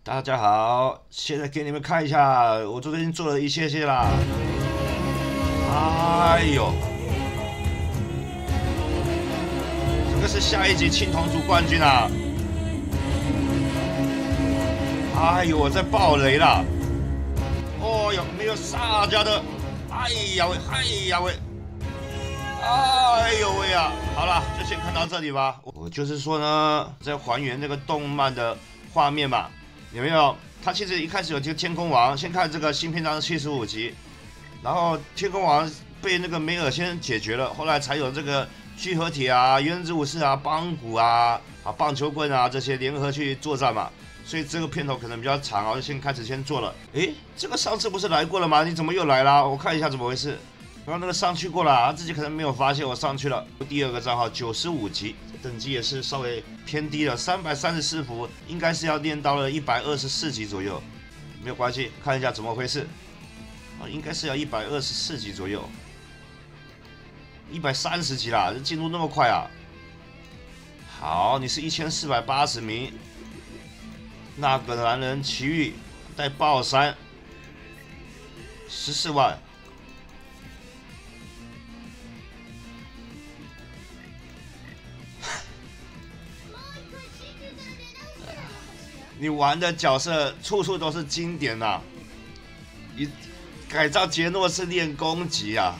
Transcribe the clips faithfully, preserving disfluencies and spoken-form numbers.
大家好，现在给你们看一下，我昨天做了一些些啦。哎呦，这个是下一级青铜组冠军啊！哎呦，我在爆雷了！哦哟，没有啥家的，哎呀喂，哎呀喂，哎呦喂啊！好了，就先看到这里吧。我就是说呢，在还原这个动漫的画面嘛。 有没有？他其实一开始有这个天空王，先看这个新篇章七十五集，然后天空王被那个梅尔先解决了，后来才有这个聚合体啊、原子武士啊、邦古啊、啊棒球棍啊这些联合去作战嘛，所以这个片头可能比较长啊，就先开始先做了。诶，这个上次不是来过了吗？你怎么又来啦？我看一下怎么回事。刚刚那个上去过了，他自己可能没有发现我上去了。第二个账号九十五级。 等级也是稍微偏低了，三百三十四伏，应该是要练到了一百二十四级左右，没有关系，看一下怎么回事。啊，应该是要一百二十四级左右，一百三十级啦，进度那么快啊！好，你是一千四百八十名，那个男人奇遇带爆三，十四万。 你玩的角色处处都是经典呐、啊！你改造杰诺是练攻击啊！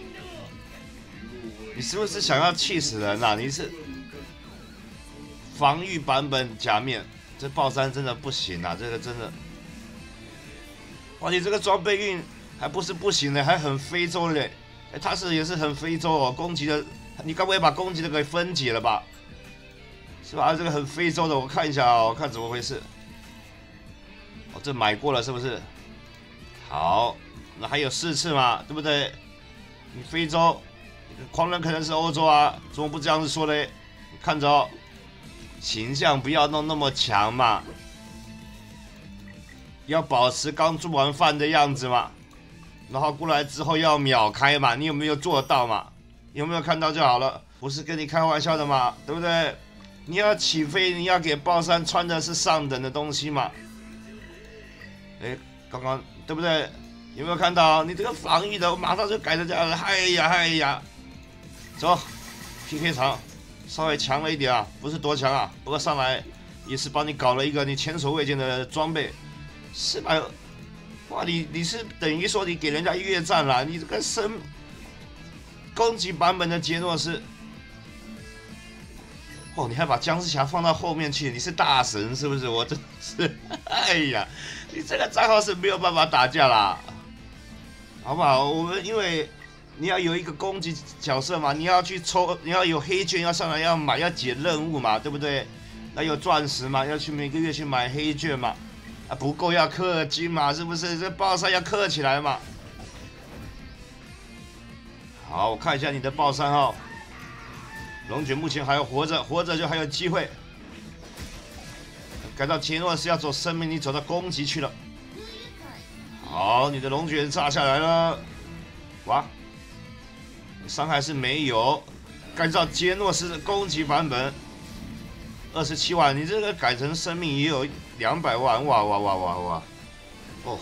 你是不是想要气死人啊？你是防御版本假面，这爆三真的不行啊！这个真的，哇！你这个装备运还不是不行的，还很非洲嘞！哎，他是也是很非洲哦，攻击的，你该不会把攻击的给分解了吧？ 是吧？这个很非洲的，我看一下啊、哦，我看怎么回事。哦，这买过了是不是？好，那还有四次嘛，对不对？你非洲，狂人可能是欧洲啊，怎么不这样子说嘞？看着、哦，形象不要弄那么强嘛，要保持刚做完饭的样子嘛。然后过来之后要秒开嘛，你有没有做到嘛？有没有看到就好了，不是跟你开玩笑的嘛，对不对？ 你要起飞，你要给豹山穿的是上等的东西嘛？哎，刚刚对不对？有没有看到？你这个防御的，我马上就改成这样了。哎呀哎呀，走 ，P K 场稍微强了一点啊，不是多强啊，不过上来也是帮你搞了一个你前所未见的装备，四百，哇，你你是等于说你给人家越战了，你这个升攻击版本的杰诺斯。 哦，你还把僵尸侠放到后面去，你是大神是不是？我真是，哎呀，你这个账号是没有办法打架啦，好不好？我们因为你要有一个攻击角色嘛，你要去抽，你要有黑券要上来要买要解任务嘛，对不对？那有钻石嘛，要去每个月去买黑券嘛，啊不够要氪金嘛，是不是？这爆山要氪起来嘛。好，我看一下你的爆山号。 龙卷目前还要活着，活着就还有机会。改到杰诺是要走生命力，走到攻击去了。好，你的龙卷炸下来了，哇，伤害是没有。改造杰诺斯的攻击版本，二十七万，你这个改成生命也有两百万，哇哇哇哇哇，哦。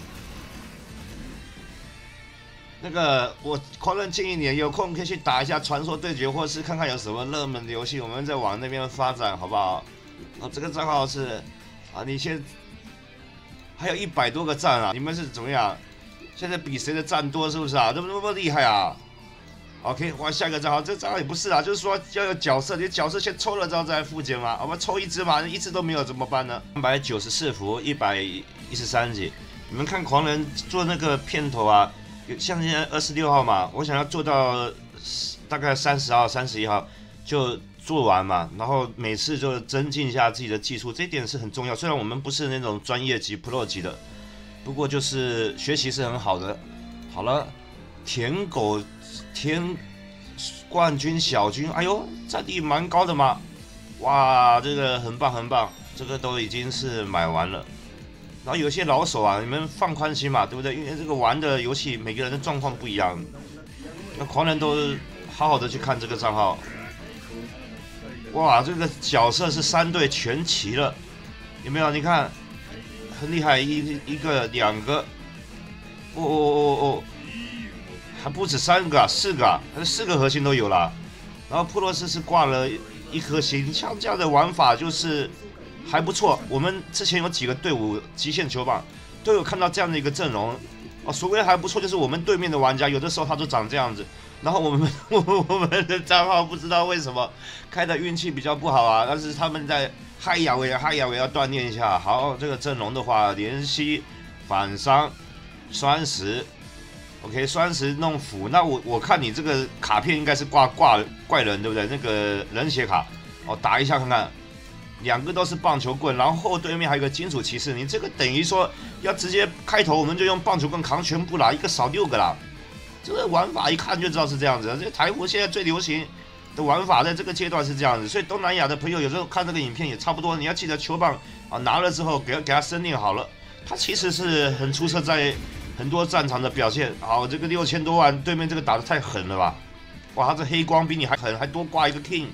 那个，我狂人建议你有空可以去打一下传说对决，或是看看有什么热门的游戏，我们再往那边发展，好不好？哦，这个账号是，啊，你先还有一百多个赞啊，你们是怎么样？现在比谁的赞多是不是啊？这么那么厉害啊 ？OK， 换下一个账号，这账号也不是啊，就是说要有角色，你角色先抽了之后再复检嘛，我们抽一只嘛，一只都没有怎么办呢？三百九十四伏，一百一十三级，你们看狂人做那个片头啊。 像现在二十六号嘛，我想要做到大概三十号、三十一号就做完嘛，然后每次就增进一下自己的技术，这一点是很重要。虽然我们不是那种专业级、Pro 级的，不过就是学习是很好的。好了，舔狗天冠军小军，哎呦，战力蛮高的嘛，哇，这个很棒很棒，这个都已经是买完了。 然后有些老手啊，你们放宽心嘛，对不对？因为这个玩的游戏每个人的状况不一样。那狂人都好好的去看这个账号，哇，这个角色是三队全齐了，有没有？你看很厉害，一一个两个，哦哦哦哦，还不止三个啊，四个啊，四个核心都有了。然后普罗斯是挂了一颗星，像这样的玩法就是还不错。我们之前有几个队伍极限球棒都有看到这样的一个阵容。哦，所谓还不错，就是我们对面的玩家有的时候他都长这样子，然后我们我们的账号不知道为什么开的运气比较不好啊，但是他们在嗨呀喂嗨呀喂要锻炼一下。好，这个阵容的话，怜惜、反伤、酸石 ，OK， 酸石弄斧。那我我看你这个卡片应该是挂挂怪人对不对？那个人血卡，哦，打一下看看。两个都是棒球棍，然后对面还有个金属骑士，你这个等于说要直接开头我们就用棒球棍扛全部啦，一个少六个啦。这个玩法一看就知道是这样子。这个台服现在最流行的玩法在这个阶段是这样子，所以东南亚的朋友有时候看这个影片也差不多。你要记得球棒啊拿了之后给给他升练好了，他其实是很出色在很多战场的表现。好，这个六千多万，对面这个打得太狠了吧？哇，他这黑光比你还狠，还多挂一个 king。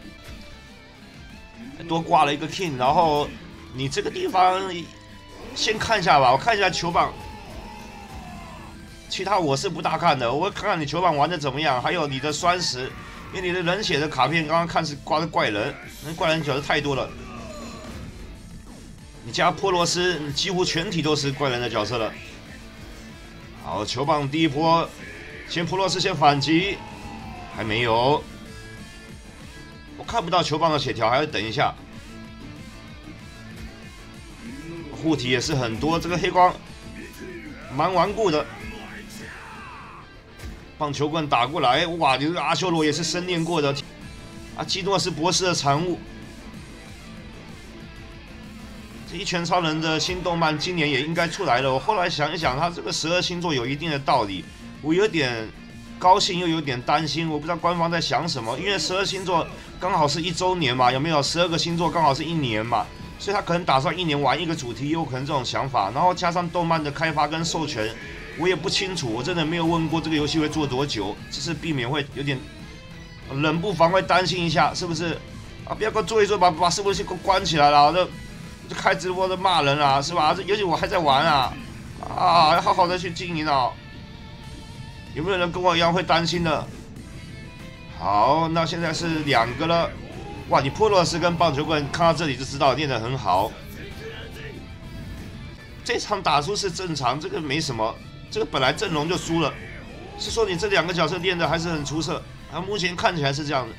多挂了一个 king， 然后你这个地方先看一下吧，我看一下球棒，其他我是不大看的，我看看你球棒玩的怎么样，还有你的酸石，因为你的人血的卡片刚刚看是挂的怪人，那怪人角色太多了，你加波罗斯，你几乎全体都是怪人的角色了。好，球棒第一波，先波罗斯先反击，还没有。我看不到球棒的血条，还要等一下。护体也是很多，这个黑光蛮顽固的。棒球棍打过来，哇！你这个阿修罗也是深练过的，啊，基诺是博士的产物。这一拳超人的新动漫今年也应该出来了。我后来想一想，他这个十二星座有一定的道理，我有点高兴又有点担心，我不知道官方在想什么，因为十二星座刚好是一周年嘛，有没有？十二个星座刚好是一年嘛，所以他可能打算一年玩一个主题，有可能这种想法。然后加上动漫的开发跟授权，我也不清楚，我真的没有问过这个游戏会做多久，只是避免会有点冷不防会担心一下，是不是？啊，不要给我做一做，把把伺服器给我关起来了，这就开直播的骂人啊，是吧？这游戏我还在玩啊，啊，要好好的去经营啊。有没有人跟我一样会担心的？好，那现在是两个了。哇，你波罗斯跟棒球棍看到这里就知道练得很好。这场打输是正常，这个没什么。这个本来阵容就输了，是说你这两个角色练得还是很出色。啊，目前看起来是这样的。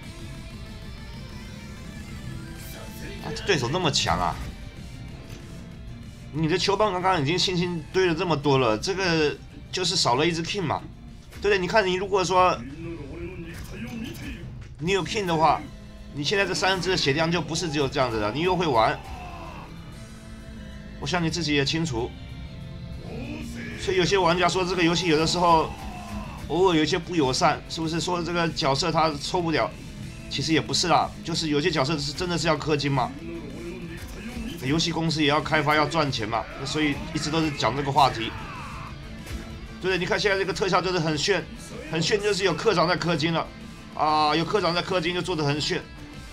啊，对手那么强啊！你的球棒刚刚已经星星堆了这么多了，这个就是少了一只 king 嘛，对不对？你看你如果说你有 king 的话，你现在这三只的血量就不是只有这样子的，你又会玩，我想你自己也清楚。所以有些玩家说这个游戏有的时候偶尔有一些不友善，是不是说这个角色他抽不了？其实也不是啦，就是有些角色是真的是要氪金嘛，游戏公司也要开发要赚钱嘛，所以一直都是讲这个话题。对不对？你看现在这个特效就是很炫，很炫，就是有科长在氪金了啊，有科长在氪金就做得很炫。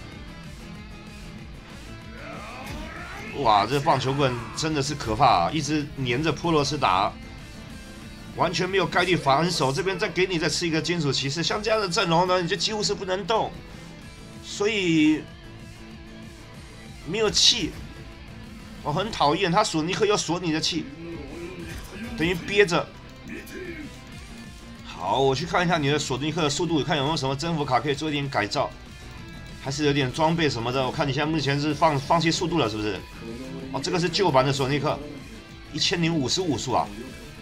哇，这棒球棍真的是可怕啊，一直黏着波罗斯打，完全没有概率反手。这边再给你再吃一个金属骑士，像这样的阵容呢，你就几乎是不能动，所以没有气，我很讨厌他索尼克要锁你的气，等于憋着。好，我去看一下你的索尼克的速度，看有没有什么征服卡可以做一点改造，还是有点装备什么的。我看你现在目前是放放弃速度了，是不是？哦，这个是旧版的索尼克，一千零五十五速啊。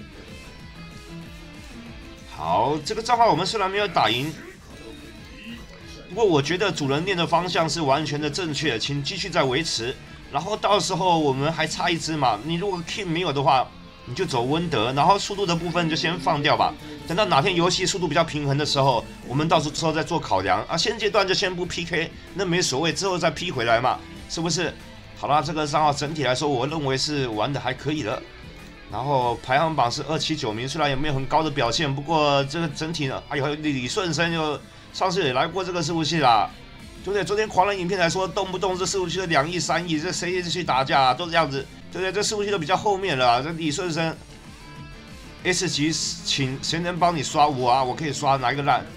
好，这个账号我们虽然没有打赢，不过我觉得主人练的方向是完全的正确，请继续再维持。然后到时候我们还差一只嘛，你如果 King 没有的话，你就走温德，然后速度的部分就先放掉吧。等到哪天游戏速度比较平衡的时候，我们到时候再做考量啊。现阶段就先不 P K， 那没所谓，之后再 P 回来嘛，是不是？好啦，这个账号整体来说，我认为是玩的还可以的。然后排行榜是二七九名，虽然也没有很高的表现，不过这个整体呢，还有李顺生就上次也来过这个伺服器啦，对不对？昨天狂人影片来说，动不动这伺服器的两亿、三亿，这谁去打架、啊、都这样子。 对不对？这伺服器都比较后面了、啊，这李顺生 S 级，请谁能帮你刷我啊？我可以刷哪一个烂？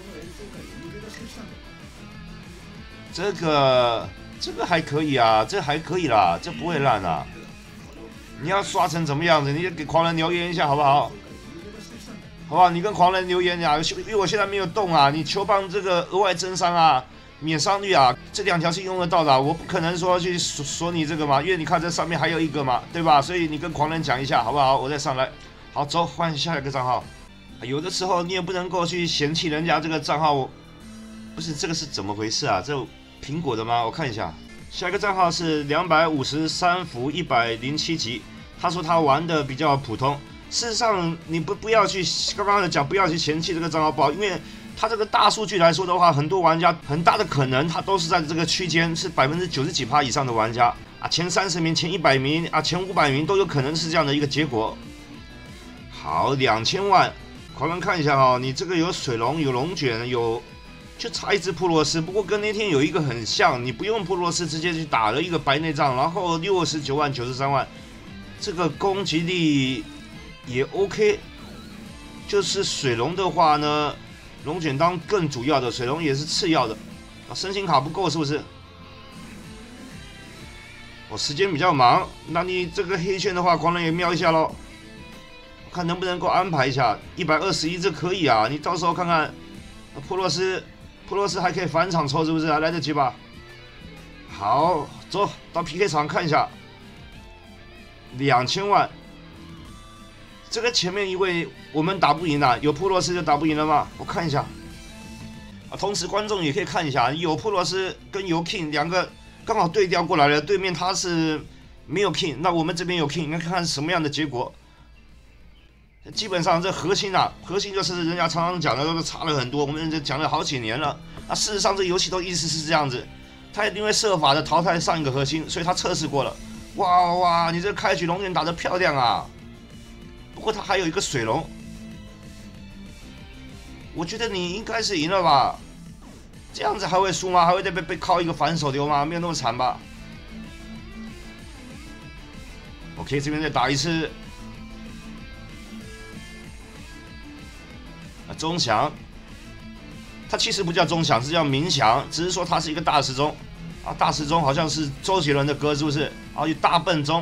这个这个还可以啊，这还可以啦，这不会烂啊。你要刷成怎么样子？你就给狂人留言一下好不好？好不好？你跟狂人留言呀，因为我现在没有动啊，你球棒这个额外增伤啊。 免伤率啊，这两条是用得到的、啊，我不可能说去锁锁你这个嘛，因为你看这上面还有一个嘛，对吧？所以你跟狂人讲一下好不好？我再上来，好，走，换下一个账号。有的时候你也不能够去嫌弃人家这个账号，不是这个是怎么回事啊？这苹果的吗？我看一下，下一个账号是两百五十三伏一百零七级，他说他玩的比较普通。事实上，你不不要去刚刚的讲，不要去嫌弃这个账号不好，因为。 它这个大数据来说的话，很多玩家很大的可能，他都是在这个区间，是百分之九十几趴以上的玩家啊，前三十名、前一百名啊、前五百名都有可能是这样的一个结果。好，两千万，狂人看一下哈、哦，你这个有水龙、有龙卷、有，就差一只普罗斯，不过跟那天有一个很像，你不用普罗斯直接去打了一个白内障，然后六十九万、九十三万，这个攻击力也 OK， 就是水龙的话呢。 龙卷当更主要的，水龙也是次要的，啊，申请卡不够是不是？我时间比较忙，那你这个黑圈的话，狂人也瞄一下喽，看能不能够安排一下。一百二十一这可以啊，你到时候看看，普洛斯，普洛斯还可以返场抽是不是？还来得及吧？好，走到 P K 场看一下，两千万。 这个前面一位我们打不赢啊，有普罗斯就打不赢了吗？我看一下，啊，同时观众也可以看一下，有普罗斯跟有 King 两个刚好对调过来了，对面他是没有 King， 那我们这边有 King， 应该看看是什么样的结果。基本上这核心啊，核心就是人家常常讲的都是差了很多，我们这讲了好几年了。啊，事实上这游戏都一直是这样子，他一定会设法的淘汰上一个核心，所以他测试过了。哇哇，你这开局龙卷打得漂亮啊！ 不过他还有一个水龙，我觉得你应该是赢了吧？这样子还会输吗？还会再被被靠一个反手丢吗？没有那么惨吧 ？OK， 这边再打一次。啊，钟祥，他其实不叫钟祥，是叫明祥，只是说他是一个大时钟。啊，大时钟好像是周杰伦的歌，是不是？啊，有大笨钟，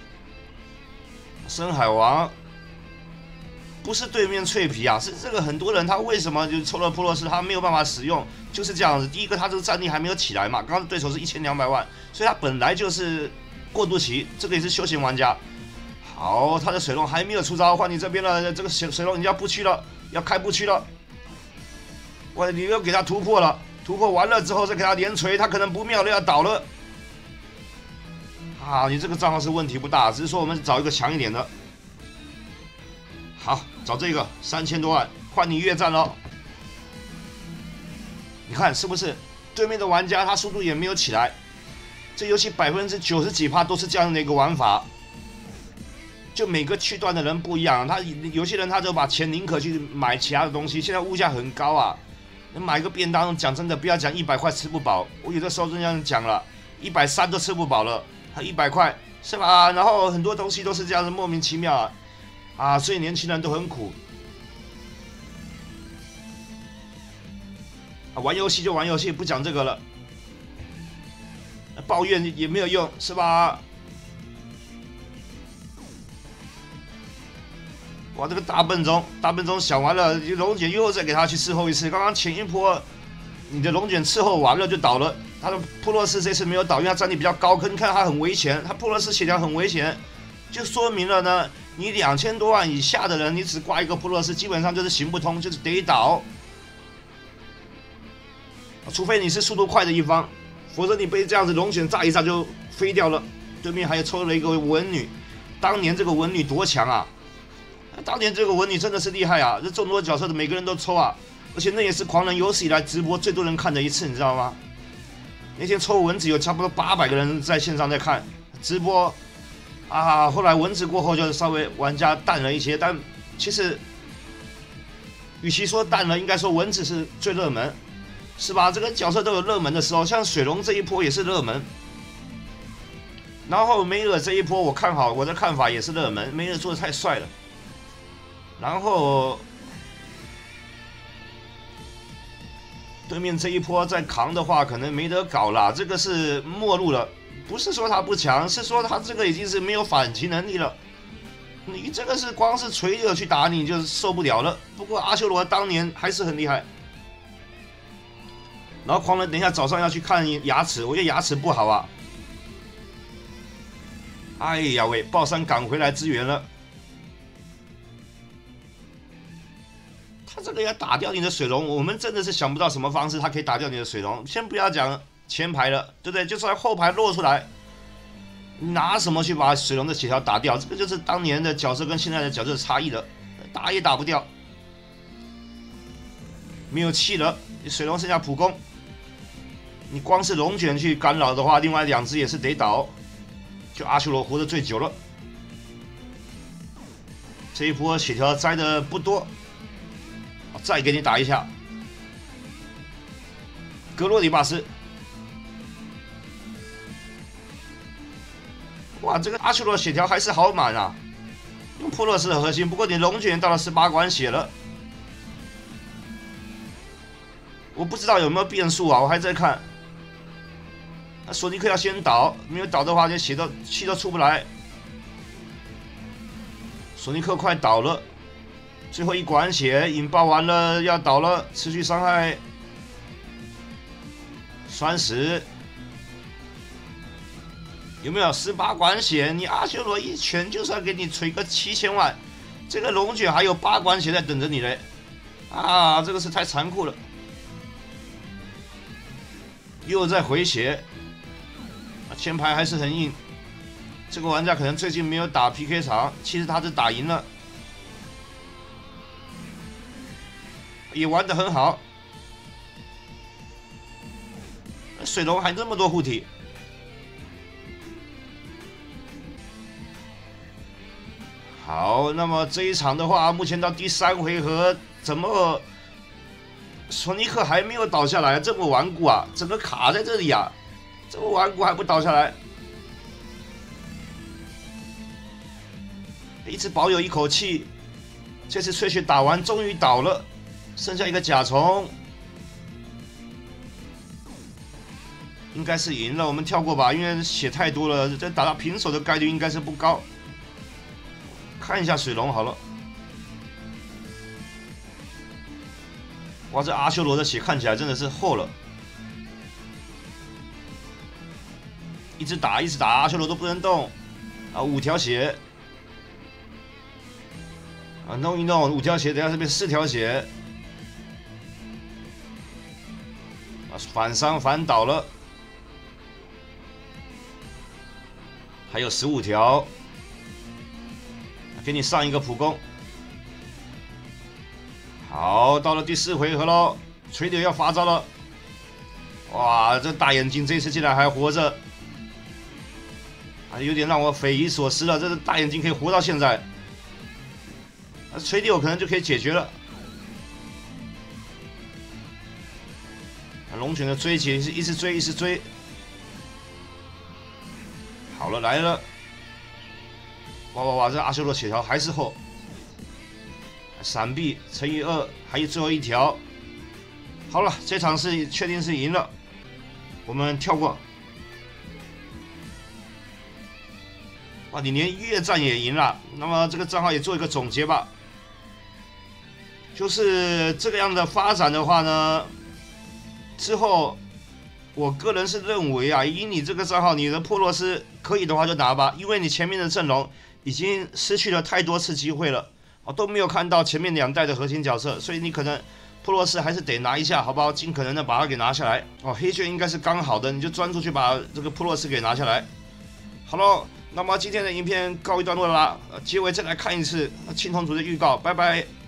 深海王。 不是对面脆皮啊，是这个很多人他为什么就抽了普罗斯他没有办法使用，就是这样子。第一个他这个战力还没有起来嘛，刚刚对手是一千两百万，所以他本来就是过渡期，这个也是休闲玩家。好，他的水龙还没有出招，换你这边了，这个水水龙你要布区了，要开布区了。喂，你又给他突破了，突破完了之后再给他连锤，他可能不妙了要倒了。啊，你这个账号是问题不大，只是说我们找一个强一点的。 好，找这个三千多万，换你越战喽！你看是不是？对面的玩家他速度也没有起来，这游戏百分之九十几趴都是这样的一个玩法。就每个区段的人不一样，他有些人他就把钱宁可去买其他的东西。现在物价很高啊，买个便当，讲真的，不要讲一百块吃不饱，我有的时候这样讲了，一百三都吃不饱了，还一百块是吧？然后很多东西都是这样子莫名其妙啊。 啊，所以年轻人都很苦。啊，玩游戏就玩游戏，不讲这个了。抱怨也没有用，是吧？哇，这个大笨钟，大笨钟想完了，龙卷又再给他去伺候一次。刚刚前一波，你的龙卷伺候完了就倒了。他的普洛斯这次没有倒，因为他战力比较高，可你看他很危险，他普洛斯血量很危险，就说明了呢。 你两千多万以下的人，你只挂一个普洛斯，基本上就是行不通，就是得倒。除非你是速度快的一方，否则你被这样子龙卷炸一炸就飞掉了。对面还抽了一个文女，当年这个文女多强啊！当年这个文女真的是厉害啊！这众多角色的每个人都抽啊，而且那也是狂人有史以来直播最多人看的一次，你知道吗？那天抽文子有差不多八百个人在线上在看直播。 啊，后来文字过后就稍微玩家淡了一些，但其实与其说淡了，应该说文字是最热门，是吧？这个角色都有热门的时候，像水龙这一波也是热门。 然后梅尔这一波我看好，我的看法也是热门，梅尔做的太帅了。然后对面这一波再扛的话，可能没得搞了，这个是末路了。不是说他不强，是说他这个已经是没有反击能力了。你这个是光是锤着去打你就受不了了。不过阿修罗当年还是很厉害。然后狂人等一下早上要去看牙齿，我觉得牙齿不好啊。哎呀喂，豹山赶回来支援了。他这个要打掉你的水龙，我们真的是想不到什么方式他可以打掉你的水龙。先不要讲前排了，对不对？就算后排落出来，拿什么去把水龙的血条打掉？这个就是当年的角色跟现在的角色差异了，打也打不掉。没有气了，水龙剩下普攻。你光是龙卷去干扰的话，另外两只也是得倒。就阿修罗活得最久了。这一波血条摘的不多，再给你打一下。格洛里巴斯，哇，这个阿修罗血条还是好满啊！用普洛斯的核心，不过你龙卷到了十八管血了，我不知道有没有变数啊，我还在看。那索尼克要先倒，没有倒的话，就血都气都出不来。索尼克快倒了，最后一管血引爆完了，要倒了，持续伤害，酸死。有没有十八管血？你阿修罗一拳就算给你锤个七千万，这个龙卷还有八管血在等着你嘞！啊，这个是太残酷了。又在回血。前排还是很硬，这个玩家可能最近没有打 P K 场，其实他是打赢了，也玩得很好。水龙还这么多护体，好，那么这一场的话，目前到第三回合，怎么索尼克还没有倒下来？这么顽固啊，整个卡在这里啊！这么顽固还不倒下来，一直保有一口气。这次翠雪打完，终于倒了，剩下一个甲虫，应该是赢了。我们跳过吧，因为血太多了，这打到平手的概率应该是不高。看一下水龙好了，哇，这阿修罗的血看起来真的是厚了。一直打，一直打，阿修罗都不能动啊！五条血啊，弄一弄，五条血，等下这边四条血啊，反伤反倒了，还有十五条，给你上一个普攻。好，到了第四回合喽，锤流要发招了！哇，这大眼睛这次竟然还活着！啊，有点让我匪夷所思了，这个大眼睛可以活到现在，啊，锤地我可能就可以解决了。啊，龙卷的追击是一直追，一直追。好了，来了！哇哇哇，这阿修罗血条还是厚，闪避乘以二，还有最后一条。好了，这场是确定是赢了，我们跳过。哇，你连越战也赢了，那么这个账号也做一个总结吧。就是这个样的发展的话呢，之后我个人是认为啊，以你这个账号，你的珀洛斯可以的话就拿吧，因为你前面的阵容已经失去了太多次机会了，哦，都没有看到前面两代的核心角色，所以你可能珀洛斯还是得拿一下，好不好？尽可能的把它给拿下来。哦，黑券应该是刚好的，你就专注去把这个珀洛斯给拿下来。好了。那么今天的影片告一段落了啦，结尾再来看一次青铜组的预告，拜拜。